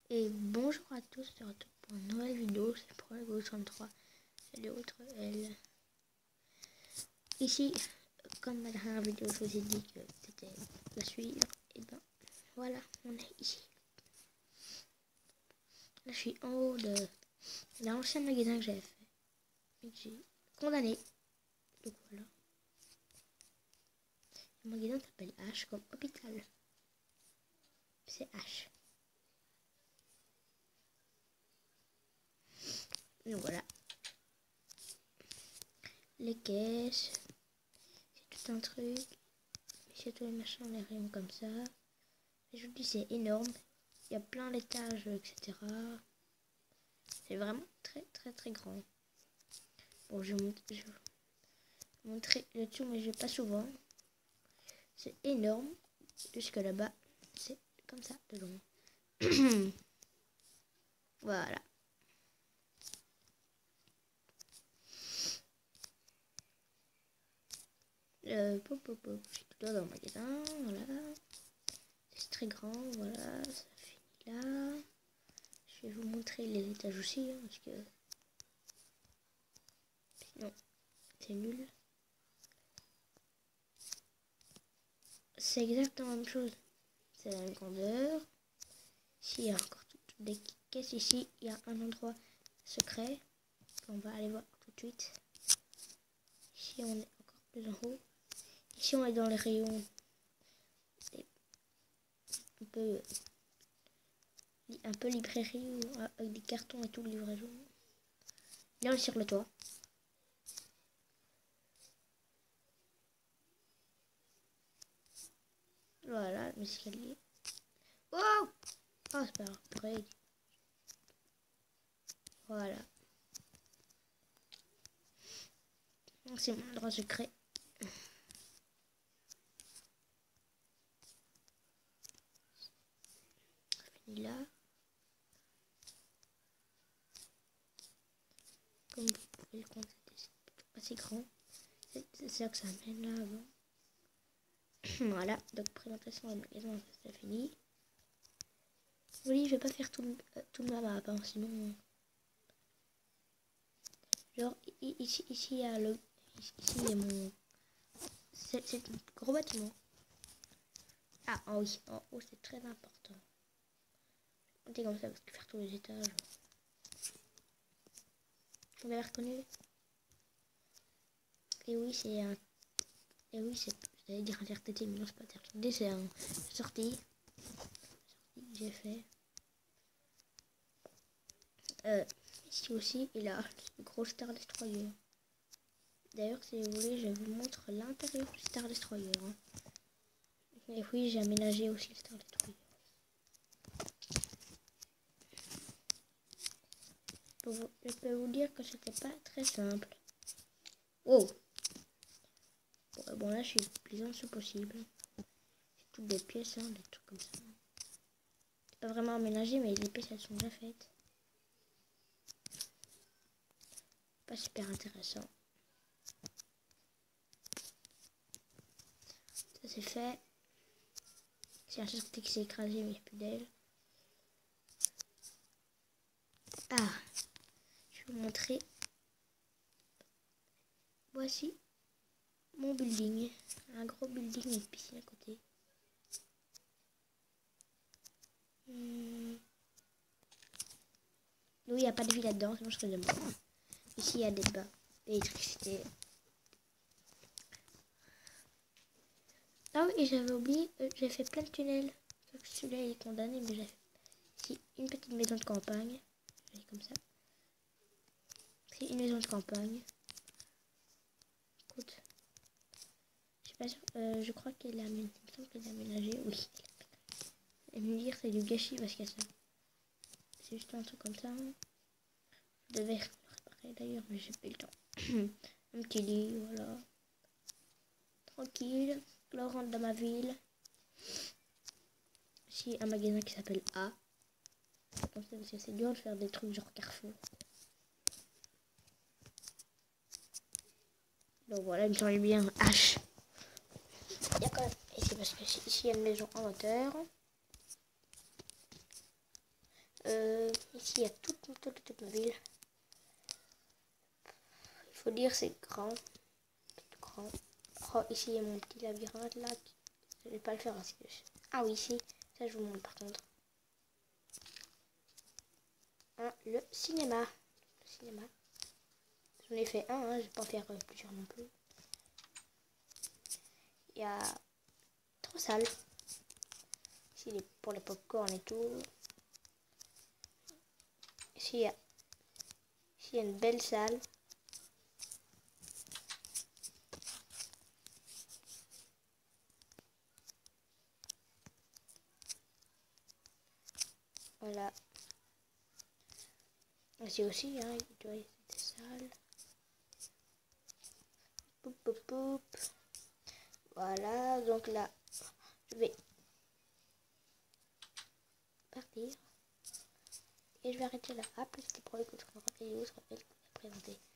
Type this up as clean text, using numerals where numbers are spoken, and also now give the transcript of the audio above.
Et bonjour à tous, je retrouve pour une nouvelle vidéo, c'est pour la Gauche 33, c'est l'autre L. Ici, comme ma dernière vidéo, je vous ai dit que c'était la suivre, et ben voilà, on est ici. Là, je suis en haut de l'ancien magasin que j'avais fait, et que j'ai condamné. Donc voilà. Le magasin s'appelle H comme hôpital. C'est H. Donc voilà. Les caisses, c'est tout un truc. C'est tous les machins, les rayons comme ça. Et je vous dis, c'est énorme. Il y a plein d'étages, etc. C'est vraiment très très très grand. Bon, je vais vous montrer le dessus, mais je vais pas souvent. C'est énorme. Jusque là-bas, c'est comme ça de long. Voilà. Je suis tout dans le magasin, voilà. C'est très grand, voilà, ça finit là. Je vais vous montrer les étages aussi, hein, parce que sinon c'est nul. C'est exactement la même chose. C'est la même grandeur. Ici, il y a encore toutes des caisses. Ici, il y a un endroit secret qu'on va aller voir tout de suite. Ici, on est encore plus en haut. Ici, on est dans les rayons un peu librairie avec des cartons et tout, livraison. Là, on est sur le toit. Voilà, l'escalier. Wow! Oh, c'est pas grave. Voilà. C'est mon endroit secret. Fini là. Comme vous pouvez le constater, c'est pas si grand. C'est ça que ça mène là avant. Voilà, donc présentation de magasin, ça fini. Oui, je vais pas faire tout le map, hein, sinon. Genre, ici, il y a le. Ici, il y a mon. C'est un gros bâtiment. Ah, oh oui, en haut, c'est très important. On est comme ça parce que faire tous les étages. Vous l'avez reconnu? Et oui, c'est un. Et oui, c'est. J'allais dire un RTT, mais non, c'est pas un RTT, c'est un sortie. Que j'ai fait. Ici aussi, il a le gros Star Destroyer. D'ailleurs, si vous voulez, je vous montre l'intérieur du Star Destroyer. Hein. Et oui, j'ai aménagé aussi le Star Destroyer. Je peux vous dire que c'était pas très simple. Oh! Bon, là, je suis le plus en dessous possible. C'est toutes des pièces, hein, des trucs comme ça. C'est pas vraiment aménagé, mais les pièces, elles sont déjà faites. Pas super intéressant. Ça, c'est fait. C'est un sortie qui s'est écrasé, mais il n'y a plus d'aile. Ah! Je vais vous montrer. Voici mon building. Un gros building et une piscine à côté. Oui, il n'y a pas de vie là-dedans, sinon je serais de mort. Ici, il y a des bas d'électricité. Ah oui, j'avais oublié, j'ai fait plein de tunnels. Sauf que celui-là, il est condamné, mais j'ai fait ici une petite maison de campagne. Comme ça. C'est une maison de campagne. Écoute. Je sais pas sûr, je crois qu'elle a aménagé. Oui. Et me dire c'est du gâchis parce que c'est juste un truc comme ça. Je devais le réparer d'ailleurs, mais j'ai pas eu le temps. Un petit lit, voilà. Tranquille. Là, on rentre dans ma ville. Ici, un magasin qui s'appelle A. Comme ça, parce que c'est dur de faire des trucs genre Carrefour. Donc voilà, il me semble bien H. Il y a quand même ici, parce que ici, il y a une maison en hauteur. Ici, il y a toute ma ville. Il faut dire c'est grand. Tout grand. Oh, ici, il y a mon petit labyrinthe là. Je vais pas le faire ainsi. Ah oui, ici. Ça, je vous montre par contre. Le cinéma. Le cinéma. J'en ai fait un, hein, je vais pas en faire plusieurs non plus. Il y a 3 salles. Ici, pour les pop-corn et tout. Ici, il y a une belle salle. Voilà. Ici aussi, hein, il doit y avoir des salles. Poup, poup, poup. Voilà, donc là, je vais partir. Et je vais arrêter là. À plus, c'était pour les autres. Et je vous rappelle que je vais présenter